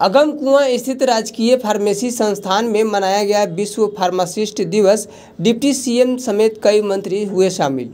अगमकुआं स्थित राजकीय फार्मेसी संस्थान में मनाया गया विश्व फार्मासिस्ट दिवस। डिप्टी सीएम समेत कई मंत्री हुए शामिल।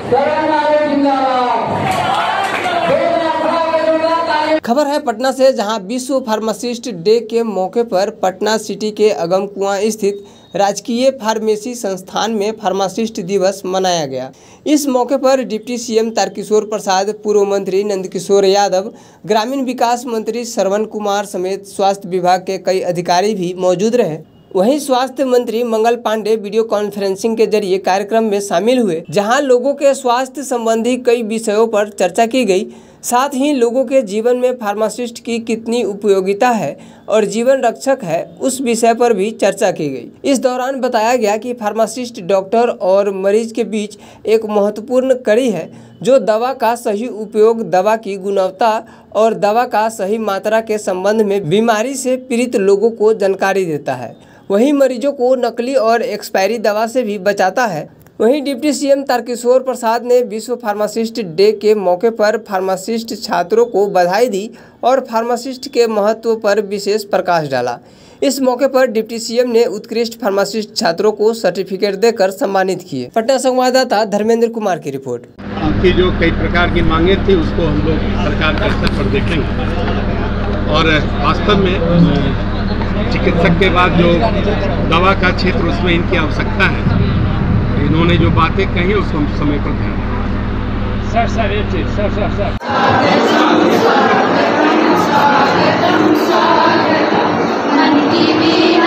खबर है पटना से, जहां विश्व फार्मासिस्ट डे के मौके पर पटना सिटी के अगमकुआं स्थित राजकीय फार्मेसी संस्थान में फार्मासिस्ट दिवस मनाया गया। इस मौके पर डिप्टी सीएम तारकिशोर प्रसाद, पूर्व मंत्री नंदकिशोर यादव, ग्रामीण विकास मंत्री श्रवण कुमार समेत स्वास्थ्य विभाग के कई अधिकारी भी मौजूद रहे। वहीं स्वास्थ्य मंत्री मंगल पांडे वीडियो कॉन्फ्रेंसिंग के जरिए कार्यक्रम में शामिल हुए, जहां लोगों के स्वास्थ्य संबंधी कई विषयों पर चर्चा की गई। साथ ही लोगों के जीवन में फार्मासिस्ट की कितनी उपयोगिता है और जीवन रक्षक है, उस विषय पर भी चर्चा की गई। इस दौरान बताया गया कि फार्मासिस्ट डॉक्टर और मरीज के बीच एक महत्वपूर्ण कड़ी है, जो दवा का सही उपयोग, दवा की गुणवत्ता और दवा का सही मात्रा के संबंध में बीमारी से पीड़ित लोगों को जानकारी देता है। वहीं मरीजों को नकली और एक्सपायरी दवा से भी बचाता है। वहीं डिप्टी सीएम तारकिशोर प्रसाद ने विश्व फार्मासिस्ट डे के मौके पर फार्मासिस्ट छात्रों को बधाई दी और फार्मासिस्ट के महत्व पर विशेष प्रकाश डाला। इस मौके पर डिप्टी सीएम ने उत्कृष्ट फार्मासिस्ट छात्रों को सर्टिफिकेट देकर सम्मानित किए। पटना संवाददाता धर्मेंद्र कुमार की रिपोर्ट। आपकी जो कई प्रकार की मांगे थी उसको हम लोग सरकार के स्तर पर देखेंगे और वास्तव में चिकित्सक के बाद जो दवा का क्षेत्र, उसमें इनकी आवश्यकता है। इन्होंने जो बातें कही उसको हम समय पर ध्यान दें।